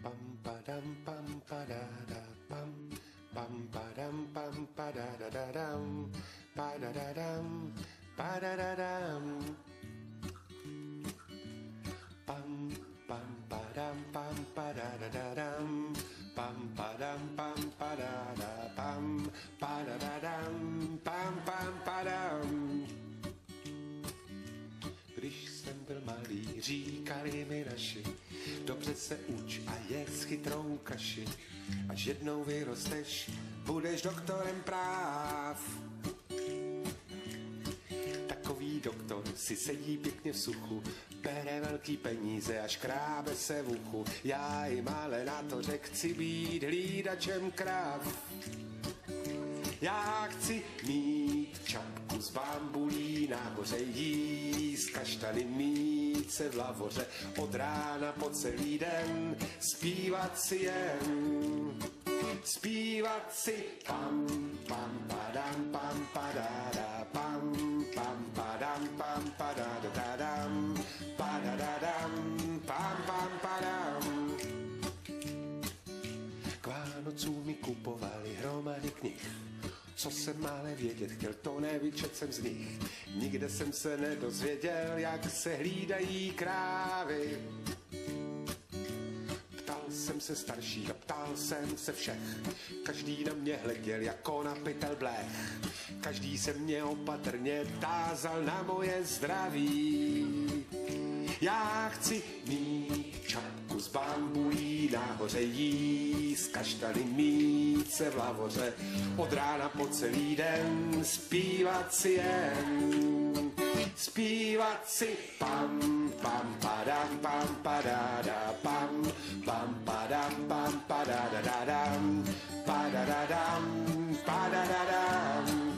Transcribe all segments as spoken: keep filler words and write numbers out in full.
Pam padam pam padada pam pam padam pam padada dam padadam padadam pam pam padam pam padada dam pam padam pam padada pam padadam pam pam padam. Když jsem byl malý, říkali mi naši, dobře se uč a jedz chytrou kaši, až jednou vyrosteš, budeš doktorem práv. Takový doktor si sedí pěkně v suchu, bere velký peníze a škrábe se v uchu. Já jim ale na to řek, chci být hlídačem kráv. Já chci mít čapku z bambulí, nahoře jíst kaštany, mít se v lavoře od rána po celý den, zpívat si jen, zpívat si pam, pam, padam, pam, padada, pam, pam, padam, pam, padada, dadam, padadadam, pam, pam, padam. K Vánocům mi kupovali hromady knih, co jsem mále vědět chtěl, to nevyčet jsem z nich. Nikde jsem se nedozvěděl, jak se hlídají krávy. Ptal jsem se starších a ptal jsem se všech, každý na mě hleděl jako na pytel blech. Každý se mě opatrně tázal na moje zdraví. Já chci mít čapku z bambulí, nahoře jíst kaštany, mít se v lavoře od rána po celý den, zpívat si jen, zpívat si pam, pam, padam, pam, padada, pam, pam, padam, pam, padada, dadam, padadadam, padadadam.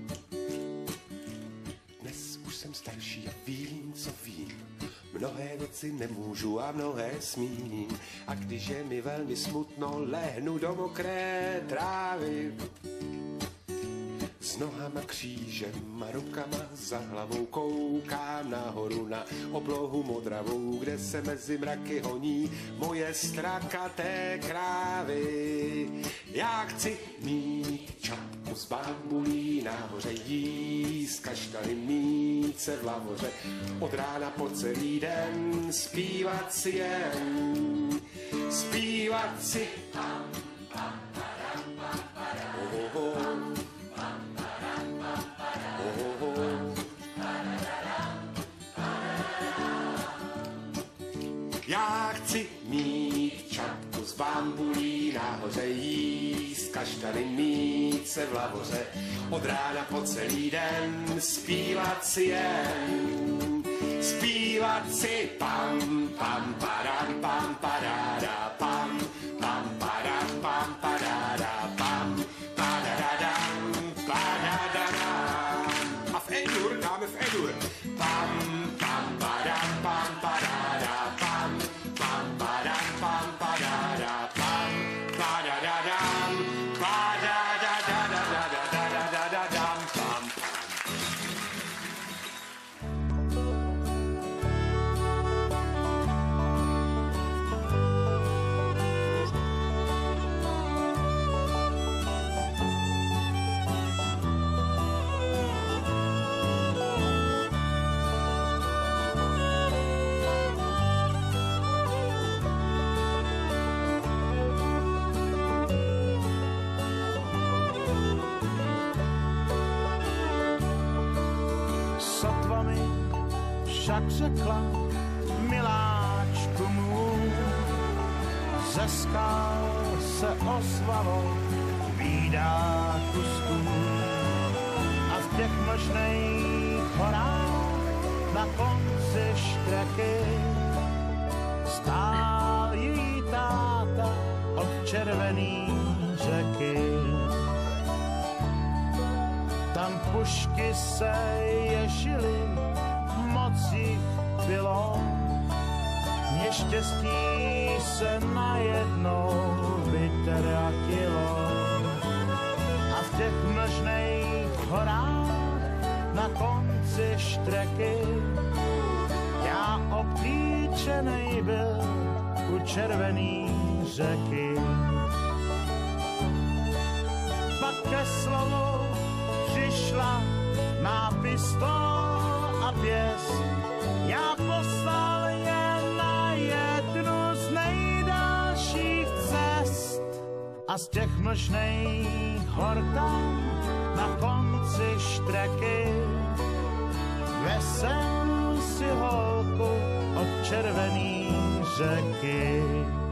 Dnes už jsem starší a vím, co vím. Mnohé věci nemůžu a mnohé smím. A když je mi velmi smutno, lehnu do mokré trávy. S nohama křížem a rukama za hlavou koukám nahoru na oblohu modravou, kde se mezi mraky honí moje strakaté krávy. Já chci mít čapku z bambulí, nahoře jíst kaštany, mít se v lavoře od rána po celý den, zpívat si jen, zpívat si pam, pam, padam, pam, padam, oh, oh, oh. Já chci mít čapku z bambulí, nahoře jíst kaštany, mít se v lavoře od rána po celý den, zpívat si jen, zpívat si pam, pam, padam, pam, padada, pam, pam, padam, pam, padada, pam, padadadam, padadadam. A v E-dur dáme v E-dur. Pam, pam, padam, pam, padada, pam, pam, padam, pam, padada, pam, padadadam, padadadadadadadadadadam, pam, pam. Však řekla, miláčku můj, ze skál se ozvalo vídáku stůl. A v těch mlžných horách na konci štreky stál její táta od červený řeky. Tam pušky se ježily, moc jich bylo, neštěstí se najednou vytratilo. A v těch mlžných horách na konci štreky já obklíčenej byl u červený řeky. Pak ke slovu přišla má pistol a pěst. Já poslal je na jednu z nejdalších cest a z těch mlžných hor tam na konci štreky vesel si holku od červený řeky.